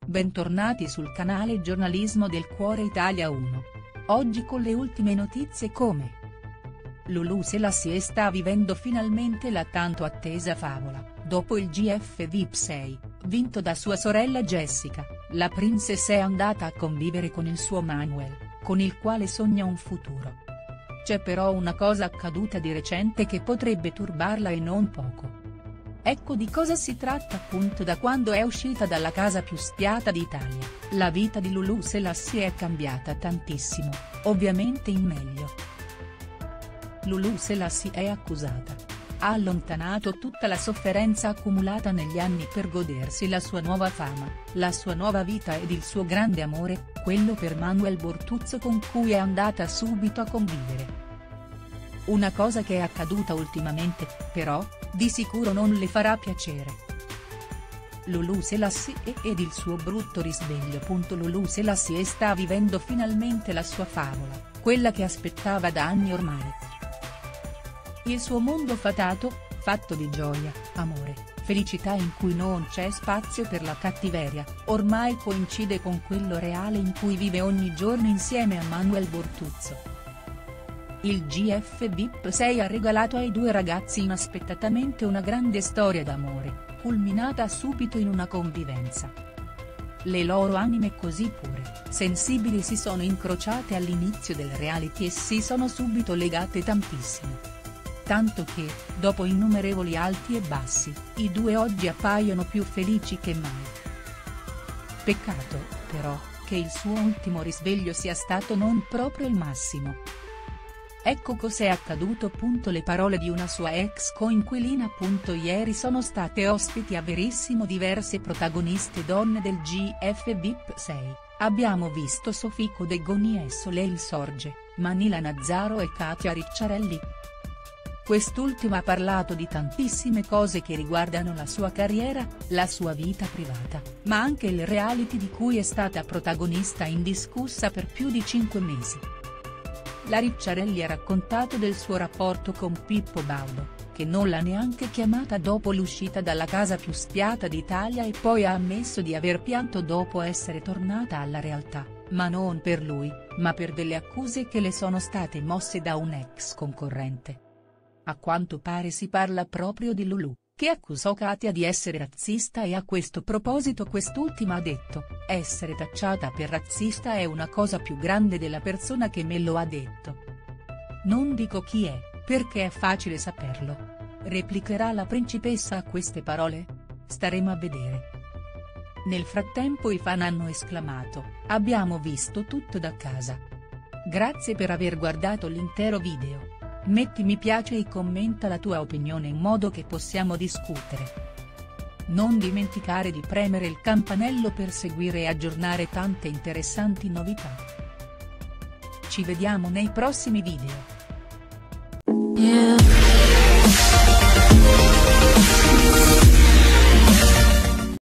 Bentornati sul canale Giornalismo del Cuore Italia 1. Oggi con le ultime notizie come Lulu Selassie sta vivendo finalmente la tanto attesa favola, dopo il GF VIP 6, vinto da sua sorella Jessica, la princess è andata a convivere con il suo Manuel, con il quale sogna un futuro. C'è però una cosa accaduta di recente che potrebbe turbarla e non poco. Ecco di cosa si tratta appunto da quando è uscita dalla casa più spiata d'Italia, la vita di Lulu Selassie è cambiata tantissimo, ovviamente in meglio. Lulu Selassie è accusata. Ha allontanato tutta la sofferenza accumulata negli anni per godersi la sua nuova fama, la sua nuova vita ed il suo grande amore, quello per Manuel Bortuzzo con cui è andata subito a convivere. Una cosa che è accaduta ultimamente, però, di sicuro non le farà piacere. Lulu Selassie ed il suo brutto risveglio. Lulu Selassie sta vivendo finalmente la sua favola, quella che aspettava da anni ormai. Il suo mondo fatato, fatto di gioia, amore, felicità in cui non c'è spazio per la cattiveria, ormai coincide con quello reale in cui vive ogni giorno insieme a Manuel Bortuzzo. Il GF VIP 6 ha regalato ai due ragazzi inaspettatamente una grande storia d'amore, culminata subito in una convivenza. Le loro anime così pure, sensibili si sono incrociate all'inizio del reality e si sono subito legate tantissimo. Tanto che, dopo innumerevoli alti e bassi, i due oggi appaiono più felici che mai. Peccato, però, che il suo ultimo risveglio sia stato non proprio il massimo. Ecco cos'è accaduto. Le parole di una sua ex coinquilina. Ieri sono state ospiti a Verissimo diverse protagoniste donne del GF VIP 6, abbiamo visto Sofico De Goni e Soleil Sorge, Manila Nazzaro e Katia Ricciarelli. Quest'ultima ha parlato di tantissime cose che riguardano la sua carriera, la sua vita privata, ma anche il reality di cui è stata protagonista indiscussa per più di 5 mesi. La Ricciarelli ha raccontato del suo rapporto con Pippo Baudo, che non l'ha neanche chiamata dopo l'uscita dalla casa più spiata d'Italia e poi ha ammesso di aver pianto dopo essere tornata alla realtà, ma non per lui, ma per delle accuse che le sono state mosse da un ex concorrente. A quanto pare si parla proprio di Lulu, che accusò Katia di essere razzista e a questo proposito quest'ultima ha detto: essere tacciata per razzista è una cosa più grande della persona che me lo ha detto. Non dico chi è, perché è facile saperlo. Replicherà la principessa a queste parole? Staremo a vedere. Nel frattempo i fan hanno esclamato: abbiamo visto tutto da casa. Grazie per aver guardato l'intero video. Metti mi piace e commenta la tua opinione in modo che possiamo discutere. Non dimenticare di premere il campanello per seguire e aggiornare tante interessanti novità. Ci vediamo nei prossimi video.